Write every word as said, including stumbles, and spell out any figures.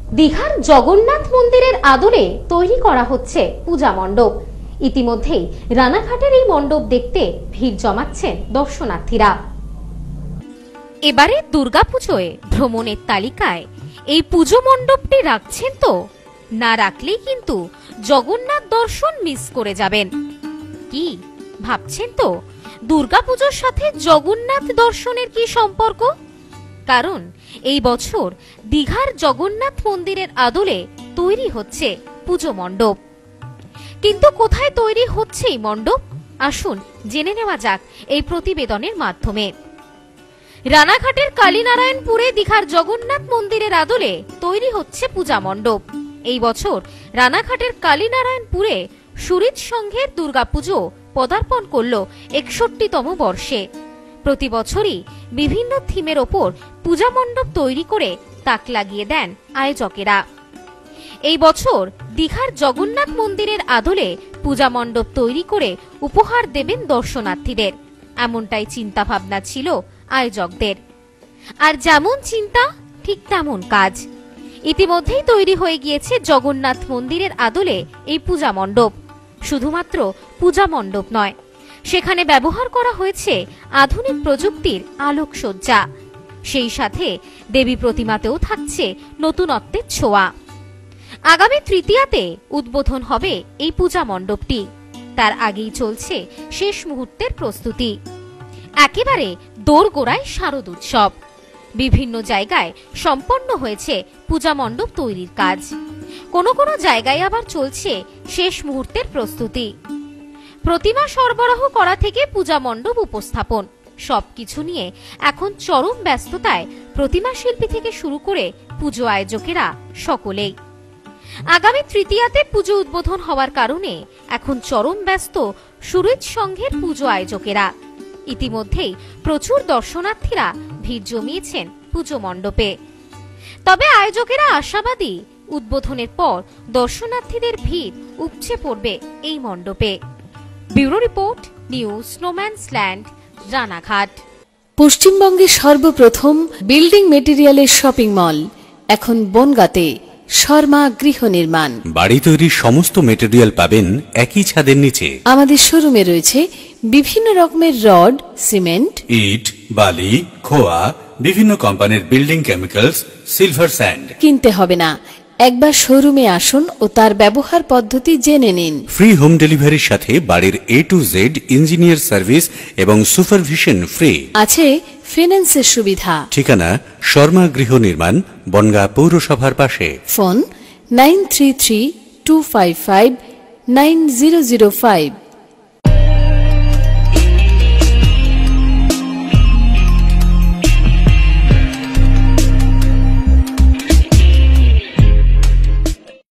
দীঘার জগন্নাথ মন্দিরের আদলে তৈরি করা হচ্ছে পূজা মণ্ডপ। ইতিমধ্যেই রানাঘাটের এই মণ্ডপ দেখতে ভিড় জমাচ্ছেন দর্শনার্থীরা। এবারে দুর্গাপুজোয় ভ্রমণের তালিকায় এই পুজো মণ্ডপটি রাখছেন তো? না রাখলেই কিন্তু জগন্নাথ দর্শন মিস করে যাবেন। কি ভাবছেন তো, দুর্গাপুজোর সাথে জগন্নাথ দর্শনের কি সম্পর্ক? কারণ এই বছর দীঘার জগন্নাথ মন্দিরের আদলে তৈরি হচ্ছে পুজো মণ্ডপ। কিন্তু কোথায় তৈরি হচ্ছে এই মণ্ডপ, আসুন জেনে নেওয়া যাক এই প্রতিবেদনের মাধ্যমে। রানাঘাটের কালীনারায়ণপুরে দীঘার জগন্নাথ মন্দিরের আদলে তৈরি হচ্ছে পূজা মণ্ডপ। এই বছর রানাঘাটের কালীনারায়ণপুরে সুরিত সংঘের দুর্গাপুজো পদার্পণ করল একষট্টিতম বর্ষে। প্রতি বছরই বিভিন্ন থিমের ওপর পূজা মণ্ডপ তৈরি করে তাক লাগিয়ে দেন আয়োজকেরা। এই বছর দীঘার জগন্নাথ মন্দিরের আদলে পূজা মণ্ডপ তৈরি করে উপহার দেবেন দর্শনার্থীদের, এমনটাই চিন্তা ভাবনা ছিল আয়োজকদের। আর যেমন চিন্তা ঠিক তেমন কাজ। ইতিমধ্যেই তৈরি হয়ে গিয়েছে জগন্নাথ মন্দিরের আদলে এই পূজা মণ্ডপ। শুধুমাত্র পূজা মণ্ডপ নয়, সেখানে ব্যবহার করা হয়েছে আধুনিক প্রযুক্তির আলোকসজ্জা। সেই সাথে দেবী প্রতিমাতেও থাকছে নতুনত্বের ছোঁয়া। আগামী তৃতীয়াতে উদ্বোধন হবে এই পূজা মণ্ডপটি। তার আগেই চলছে শেষ মুহূর্তের প্রস্তুতি। একেবারে দোরগোড়ায় শারদ উৎসব। বিভিন্ন জায়গায় সম্পন্ন হয়েছে পূজা মণ্ডপ তৈরির কাজ। কোনো কোনো জায়গায় আবার চলছে শেষ মুহূর্তের প্রস্তুতি। প্রতিমা সরবরাহ করা থেকে পূজা মণ্ডপ উপস্থাপন, সবকিছু নিয়ে এখন চরম ব্যস্ততায় প্রতিমা শিল্পী থেকে শুরু করে পুজো আয়োজকেরা সকলেই। আগামী তৃতীয়াতে পুজো উদ্বোধন হওয়ার কারণে এখন চরম ব্যস্ত সুরিত সংঘের পুজো আয়োজকেরা। ইতিমধ্যেই প্রচুর দর্শনার্থীরা ভিড় জমিয়েছেন পুজো মণ্ডপে। তবে আয়োজকেরা আশাবাদী, উদ্বোধনের পর দর্শনার্থীদের ভিড় উপচে পড়বে এই মণ্ডপে। Bureau report, news snowman's land, Ranaghat. পশ্চিমবঙ্গের সর্বপ্রথম বিল্ডিং মেটেরিয়ালের শপিং মল এখন বনগাঁতে। শর্মা গৃহ নির্মাণ। বাড়ি তৈরির সমস্ত মেটেরিয়াল পাবেন একই ছাদের নিচে। আমাদের শোরুমে রয়েছে বিভিন্ন রকমের রড, সিমেন্ট, ইট, বালি, খোয়া, বিভিন্ন কোম্পানির বিল্ডিং কেমিক্যালস, সিলভার স্যান্ড। কিনতে হবে না, একবার শোরুমে আসুন ও তার ব্যবহার পদ্ধতি জেনে নিন। ফ্রি হোম ডেলিভারির সাথে বাড়ির A to Z engineer service এবং সুপারভিশন ফ্রি। আছে ফিন্যান্সের সুবিধা। ঠিকানা শর্মা গৃহ নির্মাণ, বনগাঁ পৌরসভার পাশে। Phone nine three three two five five nine zero zero five.